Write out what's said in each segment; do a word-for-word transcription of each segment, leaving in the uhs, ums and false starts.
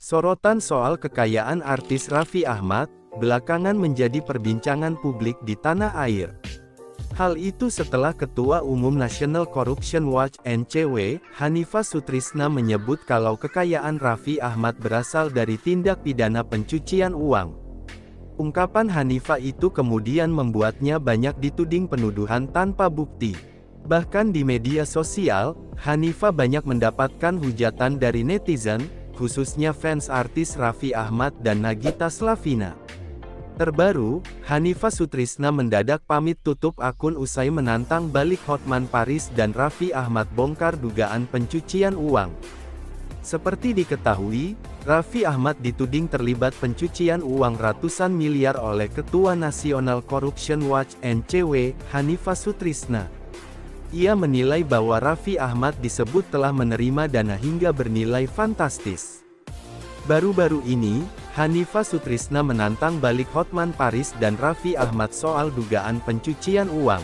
Sorotan soal kekayaan artis Raffi Ahmad, belakangan menjadi perbincangan publik di tanah air. Hal itu setelah Ketua Umum National Corruption Watch N C W, Hanifah Sutrisna menyebut kalau kekayaan Raffi Ahmad berasal dari tindak pidana pencucian uang. Ungkapan Hanifah itu kemudian membuatnya banyak dituding penuduhan tanpa bukti. Bahkan di media sosial, Hanifah banyak mendapatkan hujatan dari netizen, khususnya fans artis Raffi Ahmad dan Nagita Slavina. Terbaru, Hanifah Sutrisna mendadak pamit tutup akun usai menantang balik Hotman Paris dan Raffi Ahmad bongkar dugaan pencucian uang. Seperti diketahui, Raffi Ahmad dituding terlibat pencucian uang ratusan miliar oleh Ketua National Corruption Watch N C W, Hanifah Sutrisna. Ia menilai bahwa Raffi Ahmad disebut telah menerima dana hingga bernilai fantastis. Baru-baru ini, Hanifah Sutrisna menantang balik Hotman Paris dan Raffi Ahmad soal dugaan pencucian uang.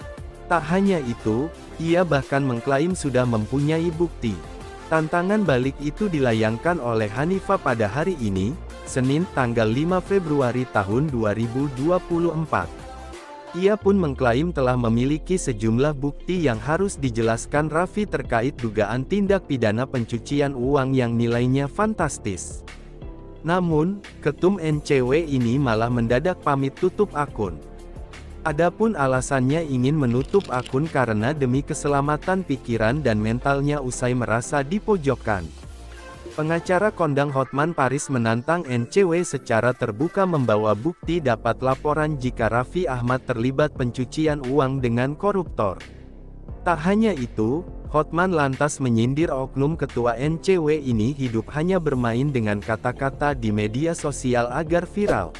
Tak hanya itu, ia bahkan mengklaim sudah mempunyai bukti. Tantangan balik itu dilayangkan oleh Hanifah pada hari ini, Senin tanggal lima Februari tahun dua ribu dua puluh empat. Ia pun mengklaim telah memiliki sejumlah bukti yang harus dijelaskan Raffi terkait dugaan tindak pidana pencucian uang yang nilainya fantastis. Namun, Ketum N C W ini malah mendadak pamit tutup akun. Adapun alasannya ingin menutup akun karena demi keselamatan pikiran dan mentalnya usai merasa dipojokkan. Pengacara kondang Hotman Paris menantang N C W secara terbuka membawa bukti dapat laporan jika Raffi Ahmad terlibat pencucian uang dengan koruptor. Tak hanya itu, Hotman lantas menyindir oknum ketua N C W ini hidup hanya bermain dengan kata-kata di media sosial agar viral.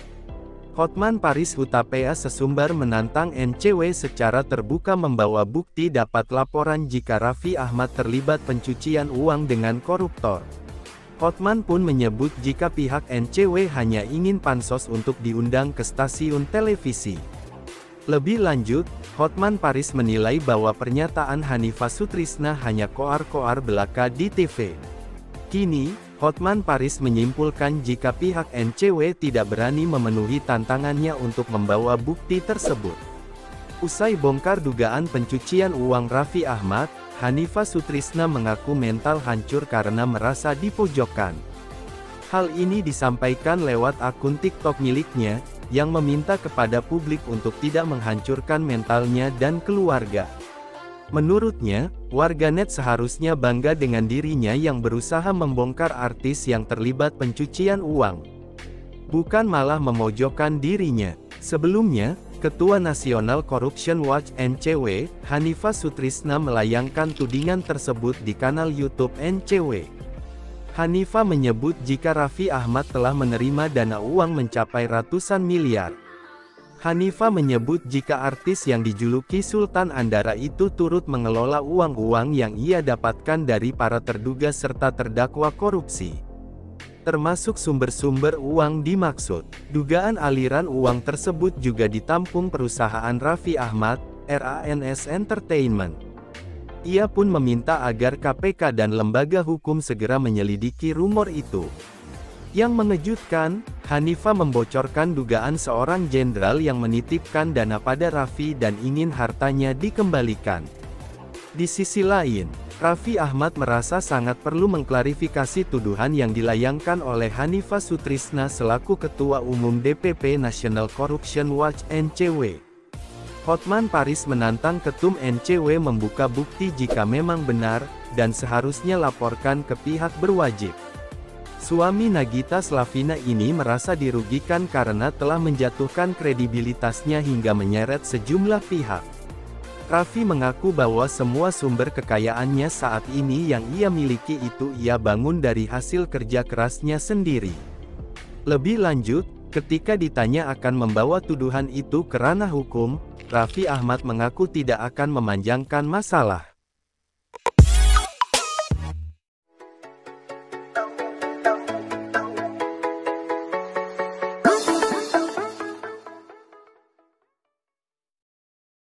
Hotman Paris Hutapea sesumbar menantang N C W secara terbuka membawa bukti dapat laporan jika Raffi Ahmad terlibat pencucian uang dengan koruptor. Hotman pun menyebut jika pihak N C W hanya ingin pansos untuk diundang ke stasiun televisi. Lebih lanjut, Hotman Paris menilai bahwa pernyataan Hanifah Sutrisna hanya koar-koar belaka di T V. Kini, Hotman Paris menyimpulkan jika pihak N C W tidak berani memenuhi tantangannya untuk membawa bukti tersebut. Usai bongkar dugaan pencucian uang Raffi Ahmad, Hanifah Sutrisna mengaku mental hancur karena merasa dipojokkan. Hal ini disampaikan lewat akun TikTok miliknya, yang meminta kepada publik untuk tidak menghancurkan mentalnya dan keluarga. Menurutnya, warganet seharusnya bangga dengan dirinya yang berusaha membongkar artis yang terlibat pencucian uang, bukan malah memojokkan dirinya. Sebelumnya, Ketua National Corruption Watch N C W, Hanifah Sutrisna melayangkan tudingan tersebut di kanal YouTube N C W. Hanifah menyebut jika Raffi Ahmad telah menerima dana uang mencapai ratusan miliar. Hanifah menyebut jika artis yang dijuluki Sultan Andara itu turut mengelola uang-uang yang ia dapatkan dari para terduga serta terdakwa korupsi. Termasuk sumber-sumber uang dimaksud. Dugaan aliran uang tersebut juga ditampung perusahaan Raffi Ahmad, R A N S Entertainment. Ia pun meminta agar K P K dan lembaga hukum segera menyelidiki rumor itu. Yang mengejutkan, Hanifah membocorkan dugaan seorang jenderal yang menitipkan dana pada Raffi dan ingin hartanya dikembalikan. Di sisi lain, Raffi Ahmad merasa sangat perlu mengklarifikasi tuduhan yang dilayangkan oleh Hanifah Sutrisna selaku Ketua Umum D P P National Corruption Watch N C W. Hotman Paris menantang Ketum N C W membuka bukti jika memang benar, dan seharusnya laporkan ke pihak berwajib. Suami Nagita Slavina ini merasa dirugikan karena telah menjatuhkan kredibilitasnya hingga menyeret sejumlah pihak. Raffi mengaku bahwa semua sumber kekayaannya saat ini yang ia miliki itu ia bangun dari hasil kerja kerasnya sendiri. Lebih lanjut, ketika ditanya akan membawa tuduhan itu ke ranah hukum, Raffi Ahmad mengaku tidak akan memanjangkan masalah.